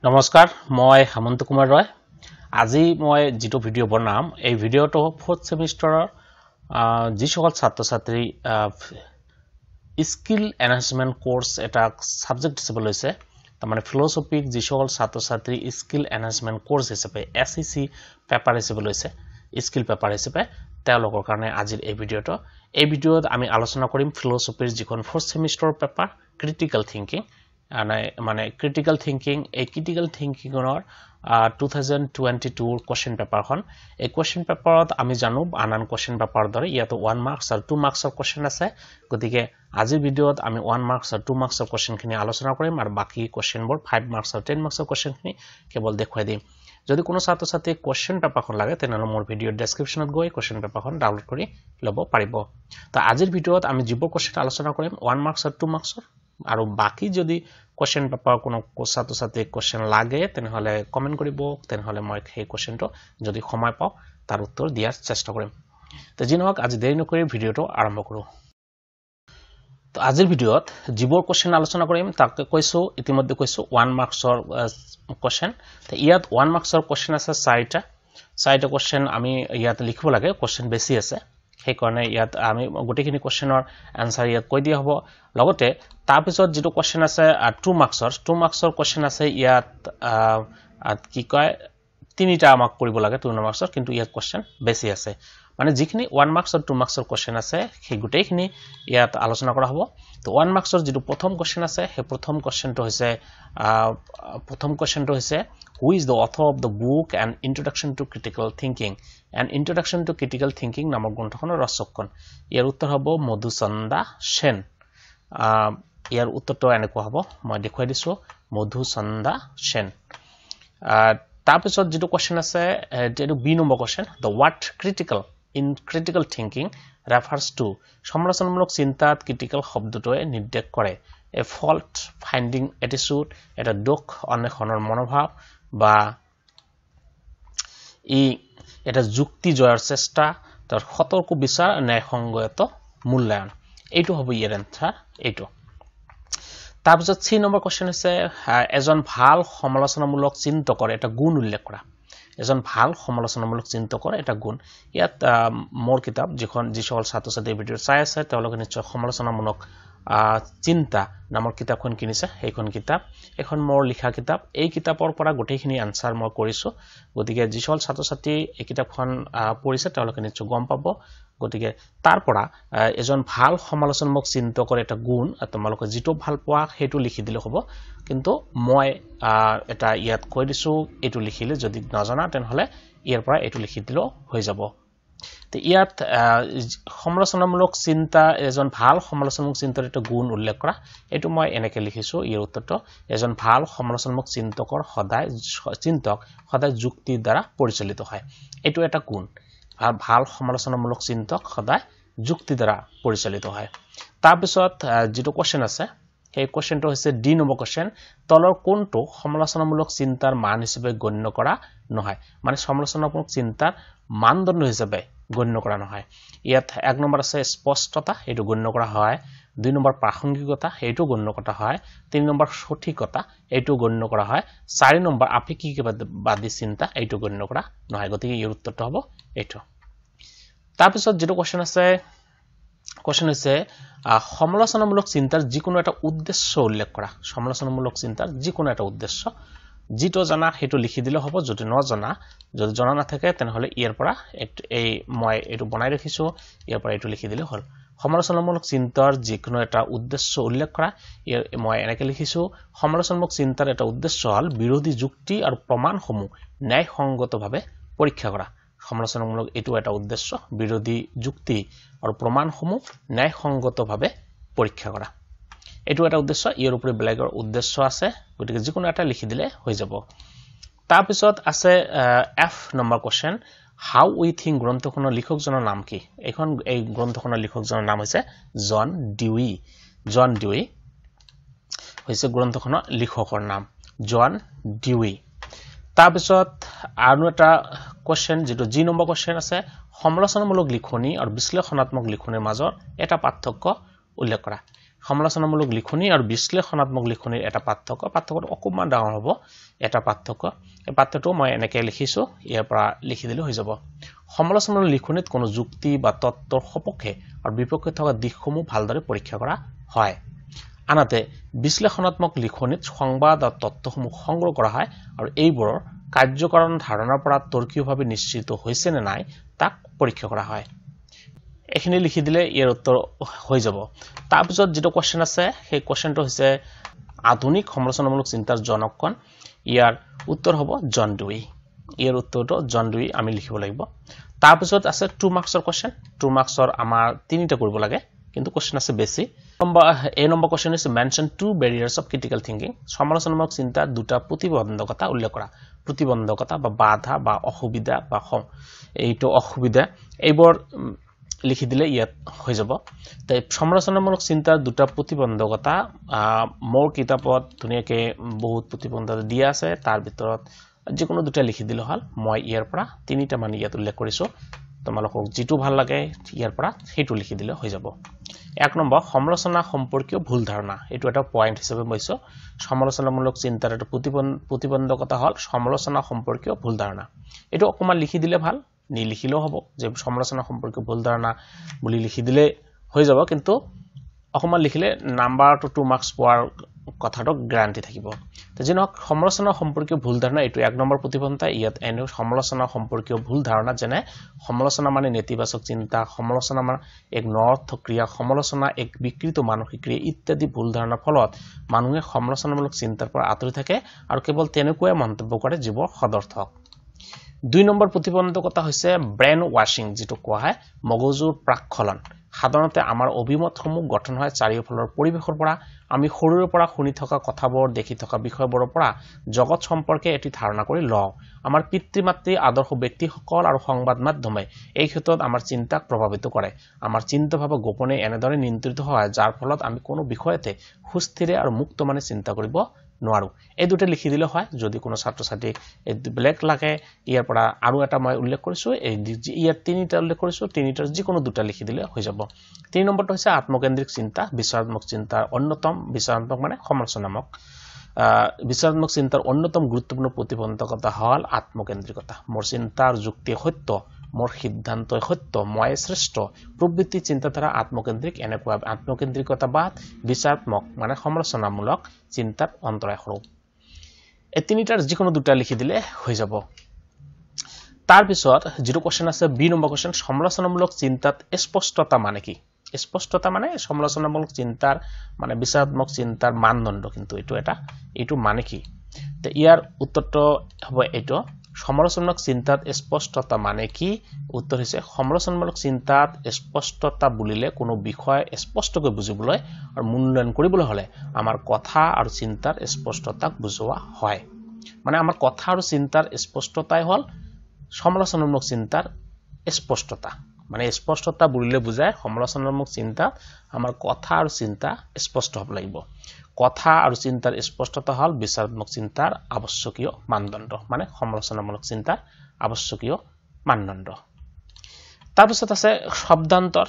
নমস্কাৰ মই হেমন্ত কুমাৰ ৰয় আজি মই যেটো ভিডিও বনাম এই ভিডিওটো 4th সেমিস্টাৰৰ যিসকল ছাত্ৰ ছাত্ৰী স্কিল এনহান্সমেন্ট কোর্স এটা সাবজেক্ট হিচাপে লৈছে তাৰ মানে ফিলসফিক যিসকল ছাত্ৰ ছাত্ৰী স্কিল এনহান্সমেন্ট কোর্স হিচাপে এসইসি পেপাৰ হিচাপে লৈছে স্কিল পেপাৰ হিচাপে তেওঁলোকৰ কাৰণে আজিৰ এই ভিডিওত আমি আলোচনা কৰিম ফিলসফিৰ যিখন 4th সেমিস্টাৰৰ পেপাৰ ক্ৰিটিকেল থিংকিং মানে ক্ৰিটিকেল থিংকিং এই ক্ৰিটিকেল থিংকিংৰ 2022 কোশ্চেন পেপাৰখন এই কোশ্চেন পেপাৰত আমি জানো আনান কোশ্চেন পেপাৰ দৰে ইয়াত 1 মাৰ্কস আৰু 2 মাৰ্কসৰ কোশ্চেন আছে গতিকে আজিৰ ভিডিওত আমি 1 মাৰ্কস আৰু 2 মাৰ্কসৰ কোশ্চেনখিনি আলোচনা কৰিম আৰু বাকি কোশ্চেনবোৰ 5 মাৰ্কস আৰু 10 মাৰ্কসৰ কোশ্চেনখিনি কেৱল দেখুৱাই দিম যদি কোনো ছাত্ৰ ছাত্ৰী কোশ্চেন পেপাৰখন লাগে তেনহলে মোৰ ভিডিওৰ ডেসক্ৰিপচনত গৈ কোশ্চেন পেপাৰখন ডাউনলোড কৰি ল'ব পাৰিব তো আজিৰ ভিডিওত আমি যিবোৰ কোশ্চেন আলোচনা কৰিম 1 মাৰ্কস আৰু 2 মাৰ্কসৰ আৰু বাকি যদি কোশ্চেন পেপাৰ কোনো ছাত্ৰ ছাত্ৰী কোশ্চেন লাগে তেনহলে কমেন্ট কৰিব তেনহলে মই সেই কোশ্চেনটো যদি সময় পাও তাৰ উত্তৰ দিয়াৰ চেষ্টা কৰিম তো জিনহক আজি দেৰি নকৰি ভিডিওটো আৰম্ভ কৰো তো আজিৰ ভিডিওত যিবোৰ কোশ্চেন আলোচনা কৰিম তাকে কৈছো ইতিমধ্যে কৈছো 1 মাৰ্কসৰ কোশ্চেন তো ইয়াত 1 মাৰ্কসৰ কোশ্চেন আছে 4টা কোশ্চেন আমি ইয়াত লিখিব লাগে কোশ্চেন বেছি আছে সেই কাৰণে ইয়াত আমি গোটেইখিনি কোশ্চেনৰ আনসাৰ ইয়াত কৈ দিয়া হ'ব লগতে তাৰ পিছত যেটো কোশ্চেন আছে 2 মাৰ্কসৰ কোশ্চেন আছে ইয়াত কি কয় তিনিটা আমাক কৰিব লাগে 2 মাৰ্কসৰ কিন্তু ইয়াত কোশ্চেন বেছি আছে মানে যিখিনি 1 মাৰ্কস আৰু 2 মাৰ্কসৰ কোশ্চেন আছে সেই গোটেইখিনি ইয়াত আলোচনা কৰা হ'ব তো 1 মাৰ্কসৰ যেটো প্ৰথম কোশ্চেন আছে সেই প্ৰথম কোশ্চেনটো হৈছে who is the author of the book and introduction to critical thinking and introduction to critical thinking নামৰ গ্ৰন্থখনৰ ৰচকখন ইয়াৰ উত্তৰ হ'ব মধুচন্দা সেন ইয়াৰ উত্তৰটো এনেকুৱা হ'ব মই দেখুৱাই দিছো মধুচন্দা সেন তাৰ পিছত যেটো কোশ্চেন আছে যেটো B number question the word critical in critical thinking refers to সমালোচনামূলক চিন্তাত ক্রিটিক্যাল শব্দটোৱে নিৰ্দেশ কৰে a fault finding attitude এটা দুখ অন্বেষণৰ মনোভাৱ বা এটা যুক্তি জয়ৰ চেষ্টা তাৰ সতৰ্ক বিচাৰ ন্যায়সংগত মূল্যায়ন এইটো হ'ব ইয়াৰ এনসাৰ এইটো তাৰ পিছত 3 নম্বৰ কোশ্চেন আছে এজন ভাল সমালোচনামূলক চিন্তকৰ এটা গুণ উল্লেখ কৰা এজন ভাল সমালোচনামূলক চিন্তকৰ এটা গুণ ইয়াত মোৰ কিতাপ যিসকল ছাত্ৰ ছাত্ৰী ভিডিও চাই আছে তেওঁলোকে নিশ্চয় সমালোচনামূলক চিন্তা নামৰ কিতাপখন কিনিছে সেইখন কিতাপ এখন মোৰ লিখা কিতাপ এই কিতাপৰ পৰা গোটেইখিনি আনসাৰ মই কৰিছো গতিকে যিসকল ছাত্ৰ ছাত্ৰী এই কিতাপখন পঢ়িছে তেওঁলোকে নিশ্চয় গম পাব গতিকে তাৰ পৰা এজন ভাল সমালোচনামূলক চিন্তকৰ এটা গুণ তোমালোকে যেটো ভাল পোৱা হেতু লিখি দিলে হ'ব কিন্তু মই এটা ইয়াত কৈ দিছো এটো লিখিলে যদি নজনা তেনহলে ইয়াৰ পৰা এটো লিখি দিলে হৈ যাব তে ইয়াত সমালোচনামূলক চিন্তা এজন ভাল সমালোচনামূলক চিন্তাৰ এটা গুণ উল্লেখ কৰা এটো মই এনেকৈ লিখিছো ইয়াৰ উত্তৰটো এজন ভাল সমালোচনামূলক চিন্তক সদায় যুক্তিৰ দ্বাৰা পৰিচালিত হয় এটো এটা গুণ ভাল সমালোচনামূলক চিন্তক সদায় যুক্তি দ্বাৰা পৰিচালিত হয় তাৰ পিছত যেটো কোশ্চেন আছে সেই কোশ্চেনটো হৈছে ডি নম্বৰ কোশ্চেন তলৰ কোনটো সমালোচনামূলক চিন্তাৰ মান হিচাপে গণ্য কৰা নহয় মানে সমালোচনামূলক চিন্তাৰ মানদণ্ড হিচাপে গণ্য কৰা নহয় ইয়াত 1 নম্বৰ আছে স্পষ্টতা এটো গণ্য কৰা হয় 2 নম্বৰ প্ৰাসংগিকতা এটো গণ্য কৰা হয় 3 নম্বৰ সঠিকতা এটো গণ্য কৰা হয় 4 নম্বৰ আপেক্ষিকবাদী চিন্তা এটো গণ্য কৰা নহয় গতিকে ইয়াৰ উত্তৰটো হ'ব এটো তাৰ পিছত যেটো কোশ্চেন হৈছে সমালোচনামূলক চিন্তাৰ যিকোনো এটা উদ্দেশ্য উল্লেখ কৰা সমালোচনামূলক চিন্তাৰ যিকোনো এটা উদ্দেশ্য যেটো জানা হেতু লিখি দিলে হ'ব যদি জনা নাথাকে তেনহলে ইয়াৰ পৰা এই মই এটো বনাই ৰাখিছো ইয়াৰ পৰা এটো লিখি দিলে হ'ল সমালোচনামূলক চিন্তাৰ যিকোনো এটা উদ্দেশ্য উল্লেখ কৰা মই এনেকৈ লিখিছো সমালোচনামূলক চিন্তাৰ এটা উদ্দেশ্য হ'ল বিৰোধী যুক্তি আৰু প্ৰমাণসমূহ ন্যায়সংগতভাৱে পৰীক্ষা কৰা সমালোচনামূলক এটো এটা উদ্দেশ্য বিৰোধী যুক্তি আৰু প্ৰমাণসমূহ ন্যায়সংগতভাৱে পৰীক্ষা কৰা এটো এটা উদ্দেশ্য ইয়াৰ উপৰি বেলেগৰ উদ্দেশ্য আছে গতিকে যিকোনো এটা লিখি দিলে হৈ যাব তাৰ পিছত আছে F number question how we think গ্ৰন্থখনৰ লিখকজনৰ নাম কি এই গ্ৰন্থখনৰ লিখকজনৰ নাম হৈছে জন ডিউই হৈছে গ্ৰন্থখনৰ লিখকৰ নাম জন ডিউই তাৰ পিছত আৰু এটা কোশ্চেন যেটো জি নম্বৰ কোশ্চেন আছে সমালোচনামূলক লিখনি আৰু বিশ্লেষণাত্মক লিখনিৰ মাজৰ এটা পাৰ্থক্য উল্লেখ কৰা সমালোচনামূলক লিখনি আৰু বিশ্লেষণাত্মক লিখনিৰ এটা পাৰ্থক্যটো অকমান ডাঙৰ হ'ব এটা পাৰ্থক্য এই পাৰ্থক্যটো মই এনেকৈ লিখিছো ইয়াৰ পৰা লিখি দিলে হৈ যাব সমালোচনামূলক লিখনিত কোনো যুক্তি বা তত্ত্বৰ সপক্ষে আৰু বিপক্ষে থকা দিশসমূহ ভালদৰে পৰীক্ষা কৰা হয় আনহাতে বিশ্লেষণাত্মক লিখনিত সংবাদ আৰু তত্ত্বসমূহ সংগ্ৰহ কৰা হয় আৰু এইবোৰৰ কাৰ্যকাৰণ ধাৰণাৰ পৰা তৰ্কীয়ভাৱে নিশ্চিত হৈছে নে নাই তাক পৰীক্ষা কৰা হয় এখিনি লিখি দিলে ইয়াৰ উত্তৰ হৈ যাব তাৰ পিছত যেটো কোৱেশ্চন আছে সেই কোৱেশ্চনটো হৈছে আধুনিক সমালোচনামূলক চিন্তাৰ জনক কোন ইয়াৰ উত্তৰ হ'ব জন ডুই ইয়াৰ উত্তৰটো জন ডুই আমি লিখিব লাগিব তাৰ পিছত আছে 2 মাৰ্কছৰ কোৱেশ্চন 2 মাৰ্কছৰ আমাৰ তিনিটা কৰিব লাগে কিন্তু কোৱেশ্চন আছে বেছি number question is mention 2 barriers of critical thinking সমালোচনামূলক চিন্তাৰ দুটা প্ৰতিবন্ধকতা উল্লেখ কৰা প্ৰতিবন্ধকতা বা বাধা বা অসুবিধা বা এইটো অসুবিধা এইবোৰ লিখি দিলে ইয়াত হৈ যাব তাই সমালোচনামূলক চিন্তাৰ দুটা প্ৰতিবন্ধকতা মোৰ কিতাপত ধুনিয়াকে বহুত প্ৰতিবন্ধকতা দিয়া আছে তাৰ ভিতৰত যিকোনো দুটা লিখি দিলে হল মই ইয়াৰ পৰা তিনিটা মান ইয়াত উল্লেখ কৰিছো তোমালোকক যেটো ভাল লাগে ইয়াৰ পৰা হেতু লিখি দিলে হৈ যাব এক নম্বৰ সমালোচনা সম্পৰ্কীয় ভুল ধাৰণা এটো এটা পয়েন্ট হিচাপে মইছো সমালোচনামূলক চিন্তাৰ এটা প্ৰতিবন্ধকতা হল সমালোচনা সম্পৰ্কীয় ভুল ধাৰণা এটো অকমান লিখি দিলে ভাল নি লিখিলেও হ'ব যে সমালোচনা সম্পৰ্কীয় ভুল ধাৰণা বুলি লিখি দিলে হৈ যাব কিন্তু অকমান লিখিলে নাম্বাৰটো 2 মাৰ্কছ পোৱাৰ কথাটো গ্যাৰান্টি থাকিব তো যেনক সমালোচনা সম্পৰ্কীয় ভুল ধাৰণা এটো এক নম্বৰ প্ৰতিবন্ধকতা ইয়াত এনে সমালোচনা সম্পৰ্কীয় ভুল ধাৰণা যেনে সমালোচনা মানে নেতিবাচক চিন্তা সমালোচনা মানে এক নৰ্থ ক্ৰিয়া সমালোচনা এক বিকৃত মানসিক ক্ৰিয়া ইত্যাদি ভুল ধাৰণাৰ ফলত মানুহে সমালোচনামূলক চিন্তাৰ পৰা আঁতৰি থাকে আৰু কেৱল তেনেকৈ মন্তব্য কৰে যিবোৰ সদৰ্থক 2 নম্বৰ প্ৰতিবন্ধকতা হৈছে ব্ৰেইন ওয়াশিং যেটো কোৱা হয় মগজুৰ প্ৰাকখলন সাধাৰণতে আমাৰ অভিমতসমূহ গঠন হয় চাৰিওফালৰ পৰিৱেশৰ পৰা আমি সৰুৰে পৰা শুনি থকা কথাবোৰ দেখি থকা বিষয়বোৰৰ পৰা জগত সম্পৰ্কে এটি ধাৰণা কৰি লওঁ আমাৰ পিতৃ-মাতৃ আদৰ্শ ব্যক্তিসকল আৰু সংবাদ মাধ্যমে এই ক্ষেত্ৰত আমাৰ চিন্তাক প্ৰভাৱিত কৰে আমাৰ চিন্তাভাৱ গোপনে এনেদৰে নিয়ন্ত্ৰিত হয় যাৰ ফলত আমি কোনো বিষয়তে সুস্থিৰে আৰু মুক্ত মানে চিন্তা কৰিব নোৱাৰো এই দুটা লিখি দিলে হয় যদি কোনো ছাত্ৰ ছাত্ৰী এই ব্লেক লাগে ইয়াৰ পৰা আৰু এটা মই উল্লেখ কৰিছো এই ইয়াৰ তিনিটা উল্লেখ কৰিছো তিনিটাৰ যিকোনো দুটা লিখি দিলে হৈ যাব 3 নম্বৰটো হৈছে আত্মকেন্দ্ৰিক চিন্তা বিচাৰাত্মক চিন্তাৰ অন্যতম বিচাৰাত্মক মানে সমালোচনামূলক বিচাৰাত্মক চিন্তাৰ অন্যতম গুৰুত্বপূৰ্ণ প্ৰতিবন্ধকতা হল আত্মকেন্দ্ৰিকতা মোৰ চিন্তাৰ যুক্তি সত্য মোৰ সিদ্ধান্ত সত্য মই শ্ৰেষ্ঠ প্ৰবৃত্তি চিন্তাধাৰা আত্মকেন্দ্ৰিক এনেকুৱা আত্মকেন্দ্ৰিকতাবাদ বিচাৰাত্মক মানে সমালোচনামূলক চিন্তাত অন্তৰায় হৰো এই তিনিটাৰ যিকোনো দুটা লিখি দিলে হৈ যাব তাৰ পিছত যেটো কোৱেশ্চন আছে বি নম্বৰ কোৱেশ্চন সমালোচনামূলক চিন্তাত স্পষ্টতা মানে কি স্পষ্টতা মানে সমালোচনামূলক চিন্তাৰ মানে বিচাৰাত্মক চিন্তাৰ মানদণ্ড কিন্তু এটো মানে কি তে ইয়াৰ উত্তৰটো হ'ব এটো সমালোচনামূলক চিন্তাত স্পষ্টতা মানে কি উত্তৰ হৈছে সমালোচনামূলক চিন্তাত স্পষ্টতা বুলিলে কোনো বিষয় স্পষ্টকৈ বুজিবলৈ আৰু মূল্যায়ন কৰিবলৈ হলে আমাৰ কথা আৰু চিন্তাৰ স্পষ্টতাক বুজোৱা হয় মানে আমাৰ কথা আৰু চিন্তাৰ স্পষ্টতাই হল সমালোচনামূলক চিন্তাৰ স্পষ্টতা মানে স্পষ্টতা বুলিলে বুজায় সমালোচনামূলক চিন্তা আমাৰ কথা আৰু চিন্তা স্পষ্ট হ'ব লাগিব কথা আৰু চিন্তাৰ স্পষ্টতা হল বিচাৰাত্মক চিন্তাৰ আৱশ্যকীয় মানদণ্ড মানে সমালোচনামূলক চিন্তাৰ আৱশ্যকীয় মানদণ্ড তাৰ পিছত আছে শব্দান্তৰ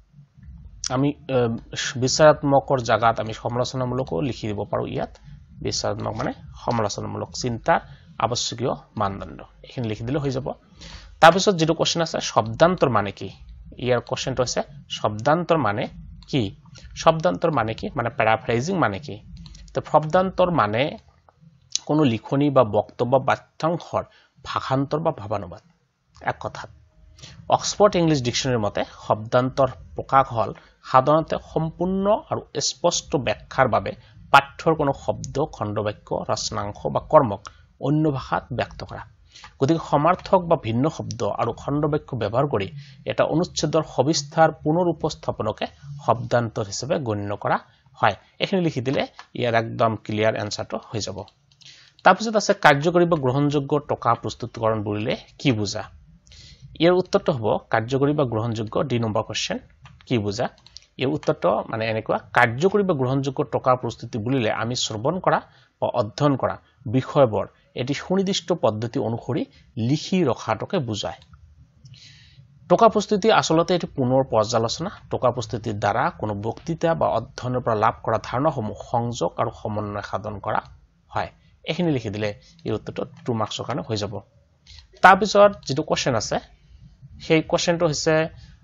আমি বিচাৰাত্মকৰ জাগাত আমি সমালোচনামূলকও লিখি দিব পাৰো ইয়াত বিচাৰাত্মক মানে সমালোচনামূলক চিন্তাৰ আৱশ্যকীয় মানদণ্ড এখিনি লিখি দিলে হৈ যাব তাৰ পিছত যেটো কোৱেশ্চন আছে শব্দান্তৰ মানে কি ইয়াৰ কোৱেশ্চনটো আছে শব্দান্তৰ মানে কি শব্দান্তৰ মানে কি মানে প্যাৰাফ্ৰেজিং মানে কি তো শব্দান্তৰ মানে কোনো লিখনি বা বক্তব্য বাক্যাংশৰ ভাষান্তৰ বা ভাৱানুবাদ এক কথাত অক্সফোর্ড ইংলিশ ডিকশনাৰীৰ মতে শব্দান্তৰ প্ৰকাশ হল সাধাৰণতে সম্পূৰ্ণ আৰু স্পষ্ট ব্যাখ্যাৰ বাবে পাঠ্যৰ কোনো শব্দ খণ্ডবাক্য ৰচনাংশ বা কৰ্মক অন্য ভাষাত ব্যক্ত কৰা গতিকে সমাৰ্থক বা ভিন্ন শব্দ আৰু খণ্ডবাক্য ব্যৱহাৰ কৰি এটা অনুচ্ছেদৰ সবিস্তাৰ পুনৰ উপস্থাপনকে শব্দান্তৰ হিচাপে গণ্য কৰা হয় এখিনি লিখি দিলে ইয়াৰ একদম ক্লিয়াৰ এনসাৰটো হৈ যাব তাৰ পিছত আছে কাৰ্যকৰী বা গ্ৰহণযোগ্য টকা প্ৰস্তুতকৰণ বুলিলে কি বুজা ইয়াৰ উত্তৰটো হ'ব কাৰ্যকৰী বা গ্ৰহণযোগ্য ডি নম্বৰ কোৱেশ্চন কি বুজা এই উত্তৰটো মানে এনেকুৱা কাৰ্যকৰী বা গ্ৰহণযোগ্য টকা প্ৰস্তুতি বুলিলে আমি শ্ৰৱণ কৰা বা অধ্যয়ন কৰা বিষয়বোৰ এটি সুনিৰ্দিষ্ট পদ্ধতি অনুসৰি লিখি ৰখাটোকে বুজায় টোকা প্ৰস্তুতি আসলতে এটি পুনৰ পৰ্যালোচনা টোকা প্ৰস্তুতিৰ দ্বাৰা কোনো বক্তৃতা বা অধ্যয়নৰ পৰা লাভ কৰা ধাৰণাসমূহ সংযোগ আৰু সমন্বয় সাধন কৰা হয় এখিনি লিখি দিলে এই উত্তৰটো 2 মাৰ্কছৰ কাৰণে হৈ যাব তাৰ পিছত যেটো কোৱেশ্চন আছে সেই কোৱেশ্চনটো হৈছে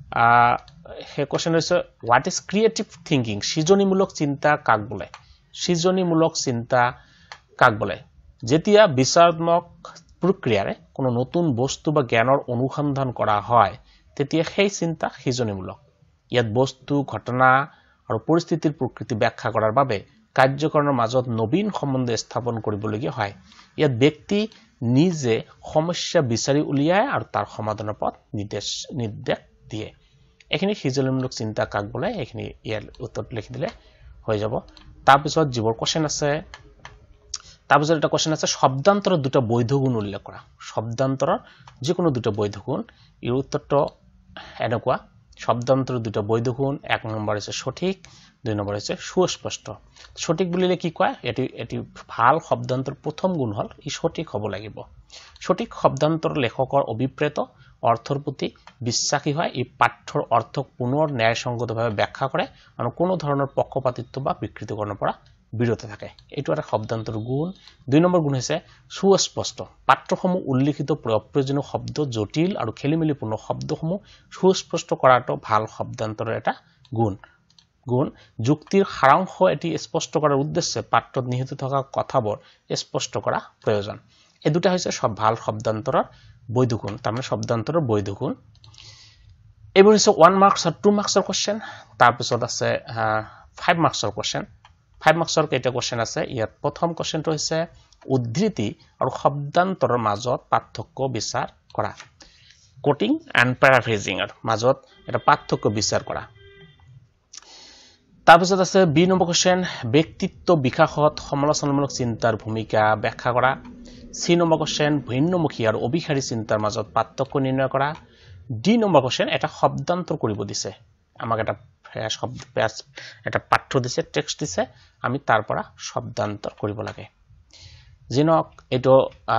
what is creative thinking সৃজনীমূলক চিন্তা কাক বোলে সৃজনীমূলক চিন্তা কাক বোলে যেতিয়া বিচাৰাত্মক প্ৰক্ৰিয়াৰে কোনো নতুন বস্তু বা জ্ঞানৰ অনুসন্ধান কৰা হয় তেতিয়া সেই চিন্তা সৃজনীমূলক ইয়াত বস্তু ঘটনা আৰু পৰিস্থিতিৰ প্ৰকৃতি ব্যাখ্যা কৰাৰ বাবে কাৰ্যকৰণৰ মাজত নবীন সম্বন্ধ স্থাপন কৰিবলগীয়া হয় ইয়াত ব্যক্তি নিজে সমস্যা বিচাৰি উলিয়ায় আৰু তাৰ সমাধানৰ পথ নিৰ্দেশ দিয়ে এখিনি সৃজনীমূলক চিন্তা কাক বোলে এখিনি ইয়াৰ উত্তৰ লিখি দিলে হৈ যাব তাৰ পিছত যিবোৰ কোৱেশ্চন আছে তাৰ পিছত এটা কোৱেশ্চন আছে শব্দান্তৰৰ দুটা বৈধ গুণ উল্লেখ কৰা শব্দান্তৰৰ যিকোনো দুটা বৈধ গুণ এই উত্তৰটো এনেকুৱা শব্দান্তৰৰ দুটা বৈধ গুণ এক নম্বৰ আছে সঠিক দুই নম্বৰ আছে সুস্পষ্ট সঠিক বুলিলে কি কয় এটি ভাল শব্দান্তৰ প্ৰথম গুণ হল ই সঠিক হ'ব লাগিব সঠিক শব্দান্তৰ লেখকৰ অভিপ্ৰেত অৰ্থৰ প্ৰতি বিশ্বাসী হয় এই পাঠ্যৰ অৰ্থক পুনৰ ন্যায়সংগতভাৱে ব্যাখ্যা কৰে আৰু কোনো ধৰণৰ পক্ষপাতিত্ব বা বিকৃতিকৰণৰ পৰা বিৰত থাকে এটো এটা শব্দান্তৰ গুণ দুই নম্বৰ গুণ হৈছে সুস্পষ্ট পাঠ্যসমূহ উল্লেখিত প্ৰয়োজনীয় শব্দ জটিল আৰু খেলিমেলিপূৰ্ণ শব্দসমূহ সুস্পষ্ট কৰাটো ভাল শব্দান্তৰৰ এটা গুণ যুক্তিৰ সাৰাংশ এটি স্পষ্ট কৰাৰ উদ্দেশ্যে পাঠ্যত নিহিত থকা কথাবোৰ স্পষ্ট কৰা প্ৰয়োজন এই দুটা হৈছে সব ভাল শব্দান্তৰৰ বৈধ গুণ তাৰমানে শব্দান্তৰৰ বৈধ গুণ এইবোৰ হৈছে 1 মাৰ্কছ আৰু 2 মাৰ্কছৰ কোৱেশ্চন তাৰ পিছত আছে 5 মাৰ্কছৰ কোৱেশ্চন 5 মাৰ্কছৰ কেইটা কোৱেশ্চন আছে ইয়াত প্ৰথম কোৱেশ্চনটো হৈছে উদ্ধৃতি আৰু শব্দান্তৰৰ মাজত পাৰ্থক্য বিচাৰ কৰা কোটিং এণ্ড প্যাৰাফ্ৰেজিংৰ মাজত এটা পাৰ্থক্য বিচাৰ কৰা তাৰ পিছত আছে বি নম্বৰ কোৱেশ্চন ব্যক্তিত্ব বিকাশত সমালোচনামূলক চিন্তাৰ ভূমিকা ব্যাখ্যা কৰা সি নম্বৰ কোৱেশ্চন ভিন্নমুখী আৰু অভিসাৰী চিন্তাৰ মাজত পাৰ্থক্য নিৰ্ণয় কৰা ডি নম্বৰ কোৱেশ্চন এটা শব্দান্তৰ কৰিব দিছে আমাক এটা পাঠ্য দিছে টেক্সট দিছে আমি তাৰ পৰা শব্দান্তৰ কৰিব লাগে জিনক এটো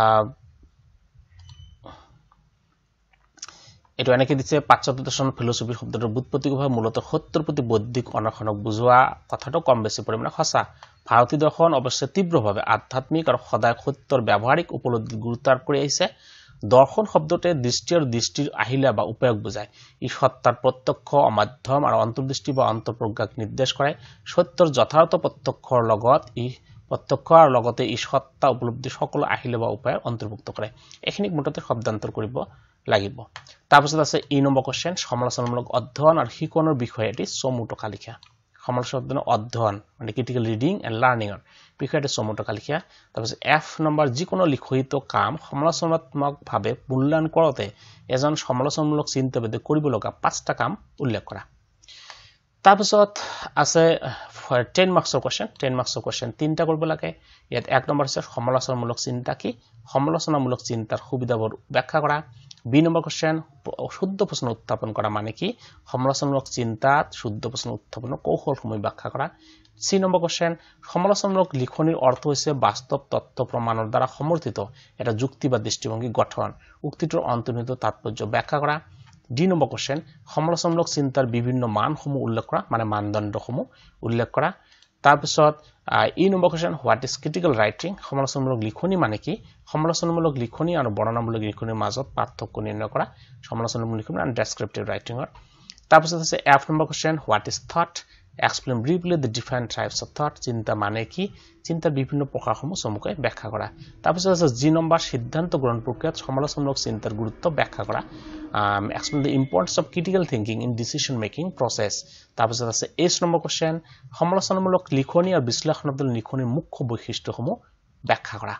এনেকে দিছে পাশ্চাত্য দৰ্শন ফিলসফি শব্দটোৰ বুৎপত্তিভাৱে মূলতঃ সত্যৰ প্ৰতি বৌদ্ধিক অনশনক বুজোৱা কথাটো কম বেছি পৰিমাণে সঁচা ভাৰতীয় দৰ্শন অৱশ্যে তীব্ৰভাৱে আধ্যাত্মিক আৰু সদায় সত্যৰ ব্যৱহাৰিক উপলব্ধি গুৰুত্ব কৰি আহিছে দৰ্শন শব্দতে দৃষ্টি আৰু দৃষ্টিৰ আহিলা বা উপয়োগ বুজায় ই সত্তাৰ প্ৰত্যক্ষ মাধ্যম আৰু অন্তৰ্দৃষ্টি বা অন্তঃপ্ৰজ্ঞাক নিৰ্দেশ কৰে সত্যৰ যথাৰ্থ প্ৰত্যক্ষৰ লগতে ই সত্তা উপলব্ধি সকলো আহিলা বা উপায় অন্তৰ্ভুক্ত কৰে এখিনিক মুঠতে শব্দান্তৰ কৰিব লাগিব তাৰ পিছত আছে ই নম্বৰ কোৱেশ্চন সমালোচনামূলক অধ্যয়ন আৰু শিকনৰ বিষয়ে এটি চমুটকা লিখা সমালোচনামূলক অধ্যয়ন মানে ক্ৰিটিকেল ৰিডিং এণ্ড লাৰ্নিং এৰ বিষয়ে এটি চমুটকা লিখা তাৰ পিছত এফ নম্বৰ যিকোনো লিখিত কাম সমালোচনাত্মকভাৱে মূল্যায়ন কৰোতে এজন সমালোচনামূলক চিন্তাবিদে কৰিব লগা 5টা কাম উল্লেখ কৰা তাৰ পিছত আছে 10 মাৰ্কছৰ কোৱেশ্চন 3টা কৰিব লাগে ইয়াত 1 নম্বৰ আছে সমালোচনামূলক চিন্তা কি সমালোচনামূলক চিন্তাৰ সুবিধাবোৰ ব্যাখ্যা কৰা বি নম্বৰ কোৱেশ্চন শুদ্ধ প্ৰশ্ন উত্থাপন কৰা মানে কি সমালোচনামূলক চিন্তাত শুদ্ধ প্ৰশ্ন উত্থাপনৰ কৌশলসমূহ ব্যাখ্যা কৰা সি নম্বৰ কোৱেশ্চন সমালোচনামূলক লিখনিৰ অৰ্থ হৈছে বাস্তৱ তথ্য প্ৰমাণৰ দ্বাৰা সমৰ্থিত এটা যুক্তি বা দৃষ্টিভংগী গঠন উক্তিটোৰ অন্তৰ্নিহিত তাৎপৰ্য ব্যাখ্যা কৰা ডি নম্বৰ কোৱেশ্চন সমালোচনামূলক চিন্তাৰ বিভিন্ন মানসমূহ উল্লেখ কৰা মানে মানদণ্ডসমূহ উল্লেখ কৰা তাৰ পিছত E number question what is critical writing সমালোচনামূলক লিখনি মানে কি সমালোচনামূলক লিখনি আৰু বৰ্ণনামূলক লিখনিৰ মাজত পাৰ্থক্য নিৰ্ণয় কৰা সমালোচনামূলক লিখনি আৰু ডেসক্ৰিপটিভ ৰাইটিংৰ তাৰ পিছত আছে F number question what is thought explain briefly the different types of thought চিন্তা মানে কি চিন্তাৰ বিভিন্ন প্ৰকাৰসমূহ চমুকৈ ব্যাখ্যা কৰা তাৰ পিছত আছে জি নম্বৰ সিদ্ধান্ত গ্ৰহণ প্ৰক্ৰিয়াত সমালোচনামূলক চিন্তাৰ গুৰুত্ব ব্যাখ্যা কৰা explain the importance of critical thinking in decision making process তাৰ পিছত আছে এইচ নম্বৰ কোৱেশ্চন সমালোচনামূলক লিখনি আৰু বিশ্লেষণাত্মক লিখনিৰ মুখ্য বৈশিষ্ট্যসমূহ ব্যাখ্যা কৰা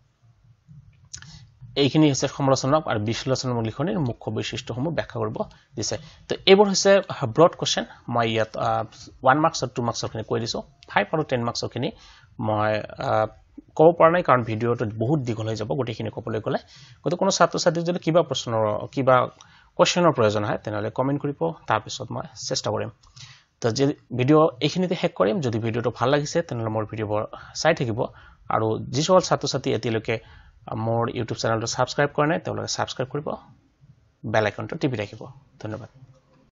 এইখিনি হৈছে সমালোচনামূলক আৰু বিশ্লেষণাত্মক লিখনিৰ মুখ্য বৈশিষ্ট্যসমূহ ব্যাখ্যা কৰিব দিছে তো এইবোৰ হৈছে ব্ৰড কোৱেশ্চন মই ইয়াত 1 মাৰ্কছ আৰু 2 মাৰ্কছৰ খিনি কৈ দিছো 5 আৰু 10 মাৰ্কছৰ খিনি মই ক'ব পৰা নাই কাৰণ ভিডিওটো বহুত দীঘল হৈ যাব গোটেইখিনি ক'বলৈ গ'লে গতিকে কোনো ছাত্ৰ ছাত্ৰী যদি কিবা কোৱেশ্চনৰ প্ৰয়োজন হয় তেনেহলে কমেন্ট কৰিব তাৰ পিছত মই চেষ্টা কৰিম তো যে ভিডিও এইখিনিতে শেষ কৰিম যদি ভিডিওটো ভাল লাগিছে তেনেহলে মোৰ ভিডিওবোৰ চাই থাকিব আৰু যিসকল ছাত্ৰ ছাত্ৰী এতিয়ালৈকে মোৰ ইউটিউব চেনেলটো সাবস্ক্ৰাইব কৰা নাই তেওঁলোকে সাবস্ক্ৰাইব কৰিব বেল আইকনটো টিপি ৰাখিব ধন্যবাদ